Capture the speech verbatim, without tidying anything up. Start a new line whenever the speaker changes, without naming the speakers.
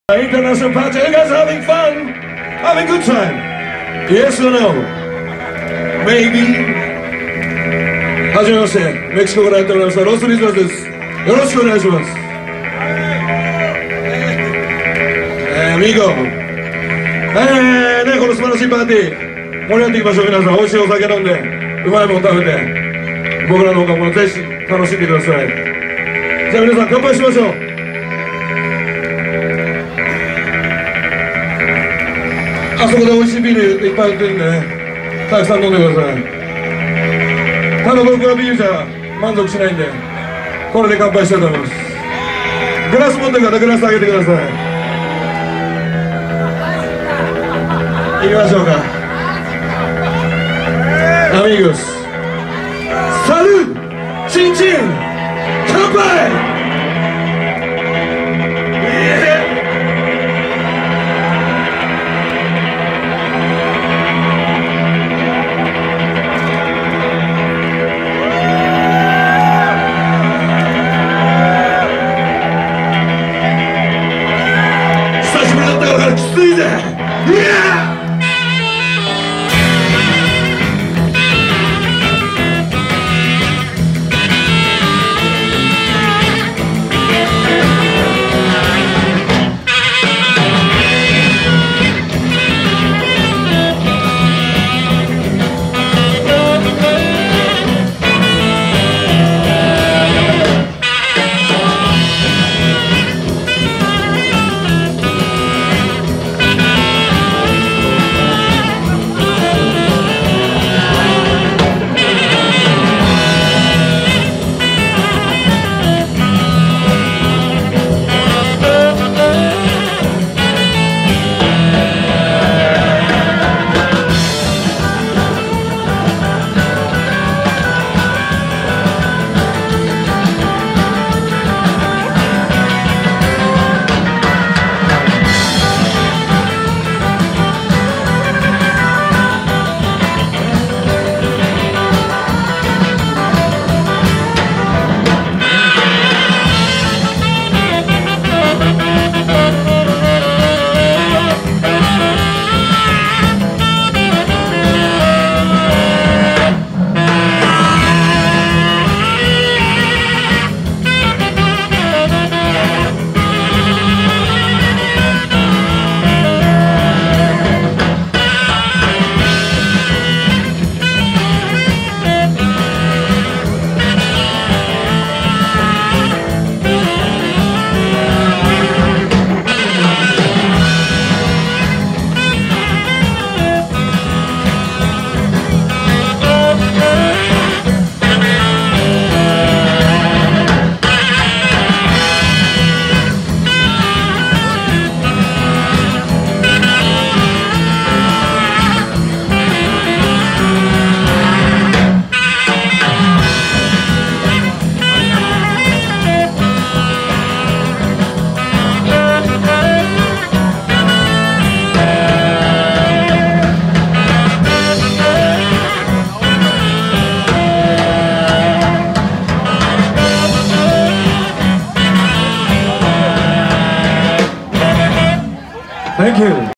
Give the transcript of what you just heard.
International party, you guys are having fun? Having a good time? Yes or no? Maybe? はじめまして、メキシコからやっておりましたロス・リズナスです。よろしくお願いします。えー、ミーゴえーね、この素晴らしいパーティー盛り上がっていきましょう。皆さん美味しいお酒飲んでうまいもの食べて僕らの音楽もぜひ楽しんでください。じゃあ皆さん乾杯しましょう。あそこで美味しいビールいっぱい売ってるんでね、たくさん飲んでください。ただ僕はビールじゃ満足しないんでこれで乾杯したいと思います。グラス持ってる方グラスあげてください。行きましょうか。アミーゴスサルーチンチン乾杯。きついぜ。いやThank you.